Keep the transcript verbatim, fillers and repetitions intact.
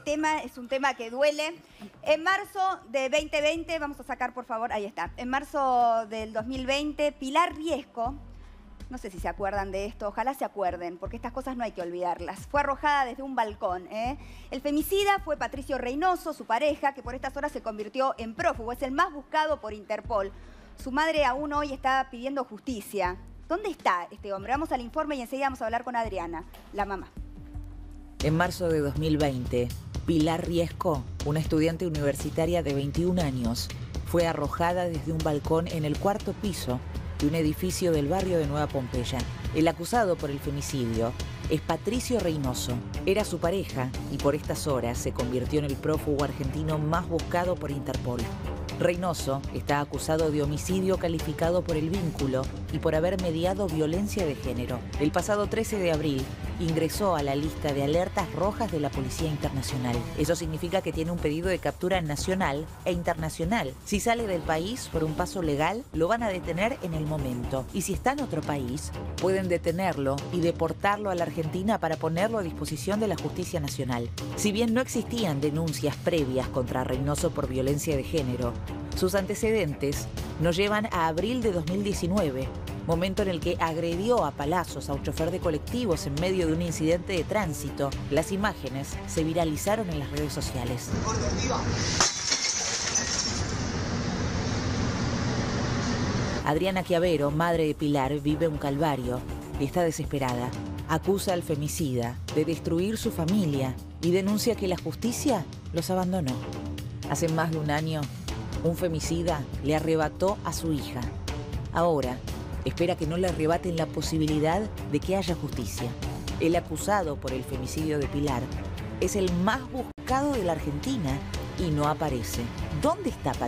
tema es un tema que duele. En marzo de veinte veinte, vamos a sacar por favor, ahí está. En marzo del dos mil veinte, Pilar Riesco, no sé si se acuerdan de esto, ojalá se acuerden, porque estas cosas no hay que olvidarlas. Fue arrojada desde un balcón. ¿eh? El femicida fue Patricio Reynoso, su pareja, que por estas horas se convirtió en prófugo. Es el más buscado por Interpol. Su madre aún hoy está pidiendo justicia. ¿Dónde está este hombre? Vamos al informe y enseguida vamos a hablar con Adriana, la mamá. En marzo de dos mil veinte, Pilar Riesco, una estudiante universitaria de veintiún años, fue arrojada desde un balcón en el cuarto piso de un edificio del barrio de Nueva Pompeya. El acusado por el femicidio es Patricio Reynoso. Era su pareja y por estas horas se convirtió en el prófugo argentino más buscado por Interpol. Reynoso está acusado de homicidio calificado por el vínculo y por haber mediado violencia de género. El pasado trece de abril ingresó a la lista de alertas rojas de la Policía Internacional. Eso significa que tiene un pedido de captura nacional e internacional. Si sale del país por un paso legal, lo van a detener en el momento. Y si está en otro país, pueden detenerlo y deportarlo a la Argentina para ponerlo a disposición de la justicia nacional. Si bien no existían denuncias previas contra Reynoso por violencia de género, sus antecedentes nos llevan a abril de dos mil diecinueve, momento en el que agredió a palazos a un chofer de colectivos en medio de un incidente de tránsito. Las imágenes se viralizaron en las redes sociales. Adriana Chiavero, madre de Pilar, vive un calvario y está desesperada. Acusa al femicida de destruir su familia y denuncia que la justicia los abandonó. Hace más de un año, un femicida le arrebató a su hija. Ahora, espera que no le arrebaten la posibilidad de que haya justicia. El acusado por el femicidio de Pilar es el más buscado de la Argentina y no aparece. ¿Dónde está Patricio?